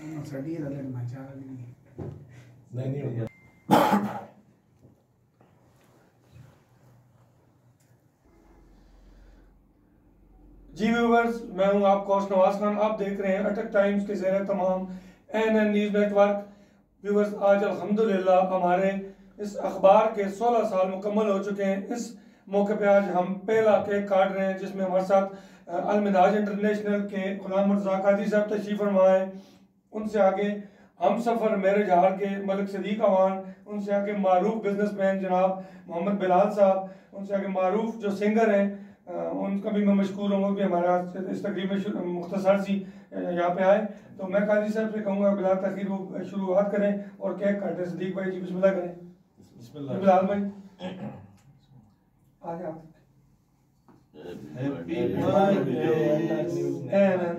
نہیں ہوگا. جی ویورز، میں ہوں آپ کوش نواز خان. آپ دیکھ رہے ہیں اٹک ٹائمز کے زیر تمام ANN news network. Viewers, آج الحمدللہ ہمارے اس اخبار کے 16 سال مکمل ہو چکے ہیں. اس موقع پہ آج ہم پہلا کیک کاٹ رہے ہیں، جس میں ہمارے ساتھ المنہاج انٹرنیشنل کے غلام مرزا قادری صاحب تشریف فرما ہیں. ان سے آگے ہم سفر میرج ہال کے ملک صدیق اوان، ان سے آگے معروف بزنس مین جناب محمد بلال صاحب، ان سے آگے معروف جو سنگر ہیں ان کا بھی میں مشکور ہوں. وہ بھی ہمارا اس تقریب میں مختصر سی یہاں پہ آئے. تو میں قاضی صاحب سے کہوں گا بلا تاخیر وہ شروعات کریں اور کیک کاٹیں. صدیق بھائی جی بسم اللہ کریں. بسم اللہ. بلال بھائی آگے آپ. Happy birthday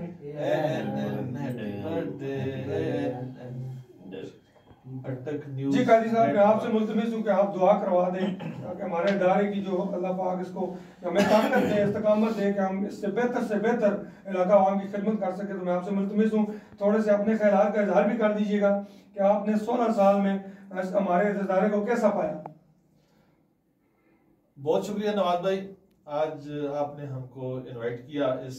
Attock news. جی قاضی صاحب، میں آپ سے ملتمس ہوں کہ آپ دعا کروا دیں تاکہ ہمارے ادارے کی جو اللہ پاک اس کو ہمیں طاقت دے، استقامت دے کہ ہم اس سے بہتر علاقہ عوام کی خدمت کر سکیں. تو میں آپ سے ملتمس ہوں تھوڑے سے اپنے خیالات کا اظہار بھی کر دیجیے گا کہ آپ نے 16 سال میں ہمارے ادارے کو کیسا پایا. بہت شکریہ نواز بھائی، آج آپ نے ہم کو انوائٹ کیا اس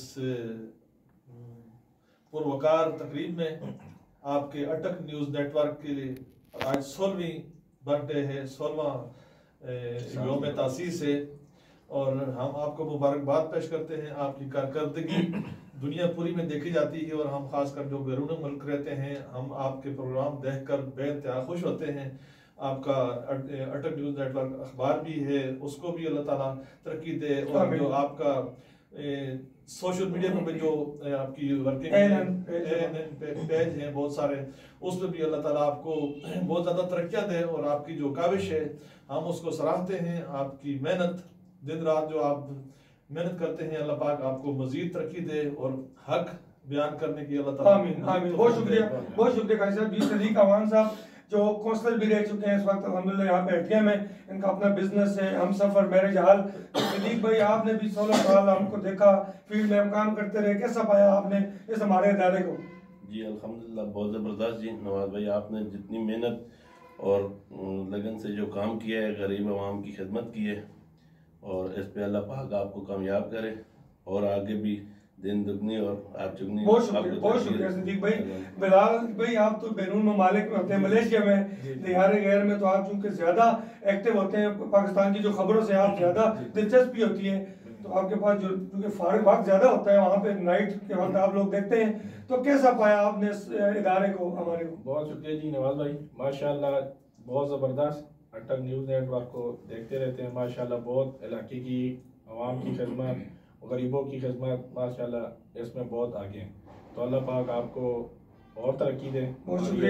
پروقار تقریب میں. آپ کے اٹک نیوز نیٹ ورک کے آج 16ویں برتھ ڈے ہے، 16واں یوم تاسیس ہے، اور ہم آپ کو مبارکباد پیش کرتے ہیں. آپ کی کارکردگی دنیا پوری میں دیکھی جاتی ہے، اور ہم خاص کر جو بیرون ملک رہتے ہیں ہم آپ کے پروگرام دیکھ کر بے انتہا خوش ہوتے ہیں. آپ کا اٹک نیوز نیٹ ورک اخبار بھی ہے، اس کو بھی اللہ تعالیٰ ترقی دے، اور جو آپ کا سوشل میڈیا میں جو آپ کی ورکنگ پیج ہیں بہت سارے، اس میں بھی اللہ تعالیٰ آپ کو بہت زیادہ ترقیاں دے. اور آپ کی جو کاوش ہے ہم اس کو سراہتے ہیں. آپ کی محنت، دن رات جو آپ محنت کرتے ہیں، اللہ پاک آپ کو مزید ترقی دے اور حق بیان کرنے کی اللہ تعالیٰ. آمین آمین. بہت شکریہ قاضی صاحب. جی صدیق اوان صاحب جو کونسلر بھی رہ چکے ہیں اس وقت الحمدللہ یہاں پہ ایٹیا میں، ان کا اپنا بزنس ہے ہم سفر میرج ہال. صدیق بھائی آپ نے بھی 16 سال ہم کو دیکھا، فیلڈ میں ہم کام کرتے رہے، کیسا پایا آپ نے اس ہمارے ادارے کو؟ جی الحمدللہ بہت زبردست. جی نواز بھائی، آپ نے جتنی محنت اور لگن سے جو کام کیا ہے، غریب عوام کی خدمت کی ہے، اور اس پہ اللہ پاک آپ کو کامیاب کرے، اور آگے بھی دن دگنی اور آپ چگنی. بہت شکریہ صدیق بھائی. بلال بھائی آپ تو بیرون ممالک میں ہوتے ہیں، ملیشیا میں، دیہار غیر میں، تو آپ چونکہ زیادہ ایکٹیو ہوتے ہیں، پاکستان کی جو خبروں سے آپ زیادہ دلچسپی ہوتی ہے، تو آپ کے پاس جو کیونکہ فارغ وقت زیادہ ہوتا ہے وہاں پہ نائٹ کے وقت آپ لوگ دیکھتے ہیں، تو کیسا پایا آپ نے اس ادارے کو ہمارے کو؟ بہت شکریہ جی نواز بھائی، ماشاءاللہ بہت زبردست. اٹک نیوز نیٹ ورک کو دیکھتے رہتے ہیں ماشاءاللہ. بہت علاقے کی عوام کی خدمت، غریبوں کی خدمت، ماشاءاللہ اس میں بہت آگے ہیں. تو اللہ پاک آپ کو اور ترقی دے. بہت شکریہ.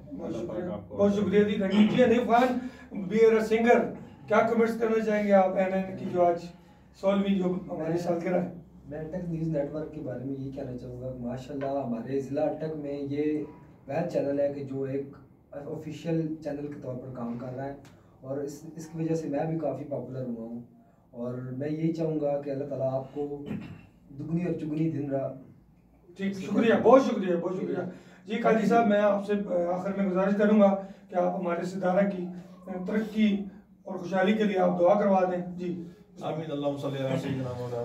بہت شکریہ جی. جی حنیف خان بی اے سنگر، کیا کمنٹس کرنا چاہیں گے آپ ANN کی جو آج 16ویں جو ہماری سالگرہ ہے؟ میں اٹک نیوز نیٹ ورک کے بارے میں یہ کہنا چاہوں گا کہ ماشاءاللہ ہمارے ضلع اٹک میں یہ وہ چینل ہے کہ جو ایک آفیشیل چینل کے طور پر کام کر رہا ہے، اور اس کی وجہ سے میں بھی کافی پاپولر ہوا ہوں. اور میں یہی چاہوں گا کہ اللہ تعالیٰ آپ کو دگنی اور چگنی دن رات. ٹھیک، شکریہ، بہت شکریہ، بہت شکریہ. جی قاضی صاحب، میں آپ سے آخر میں گزارش کروں گا کہ آپ ہمارے اس ادارہ کی ترقی اور خوشحالی کے لیے آپ دعا کروا دیں. جی آمین. اللہم صلی علی سیدنا مولانا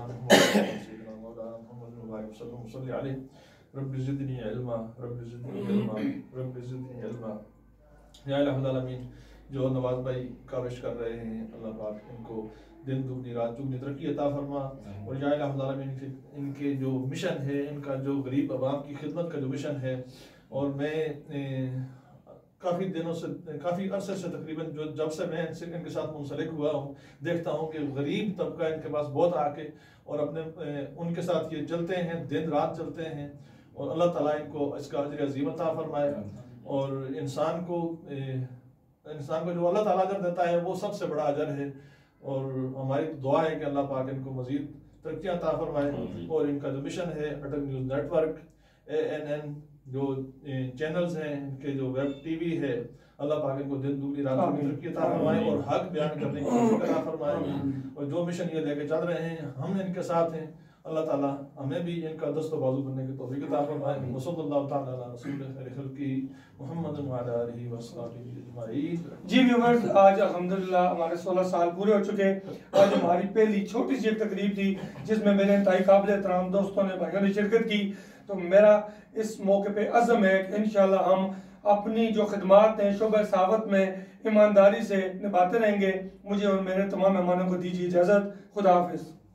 محمد وسلم صلی علیہ. رب زدنی علما، رب زدنی علما، رب زدنی علما. یا الہ العالمین، جو نواز بھائی کاوش کر رہے ہیں، اللہ پاک ان کو دن دگنی رات چگنی ترقی عطا فرما. اور یا الہ العالمین ان کے جو مشن ہے، ان کا جو غریب عوام کی خدمت کا جو مشن ہے، اور میں کافی دنوں سے، کافی عرصے سے تقریباً جب سے میں ان کے ساتھ منسلک ہوا ہوں، دیکھتا ہوں کہ غریب طبقہ ان کے پاس بہت آ کے اور اپنے ان کے ساتھ یہ چلتے ہیں، دن رات چلتے ہیں. اور اللہ تعالیٰ ان کو اس کا اجر عظیم عطا فرمائے. اور انسان کو جو اللہ تعالیٰ اجر دیتا ہے وہ سب سے بڑا اجر ہے. اور ہماری دعا ہے کہ اللہ پاک ان کو مزید ترقیاں عطا فرمائے. اور ان کا جو مشن ہے Attock news network, ANN جو چینلز ہیں، ان کے جو ویب ٹی وی ہے، اللہ پاک ان کو دن دگنی رات چگنی ترقی عطا فرمائے اور حق بیان کرنے کی توفیق عطا فرمائے. اور جو مشن یہ لے کے چل رہے ہیں ہم ان کے ساتھ ہیں. اللہ تعالیٰ ہمیں بھی ان کا دست و بازو بننے کی توفیق عطا فرمائے. وصلی اللہ تعالیٰ علی رسول خیر خلقہ محمد وعلی آلہ وصحبہ اجمعین. جی ویورز، آج الحمدللہ ہمارے 16 سال پورے ہو چکے. آج ہماری پہلی چھوٹی سی ایک تقریب تھی جس میں میرے انتہائی قابل احترام دوستوں نے، بھائیوں نے شرکت کی. تو میرا اس موقع پہ عزم ہے کہ انشاءاللہ ہم اپنی جو خدمات ہیں شعبہ صحافت میں ایمانداری سے نبھاتے رہیں گے. مجھے اور میرے تمام مہمانوں کو دیجیے اجازت. خدا حافظ.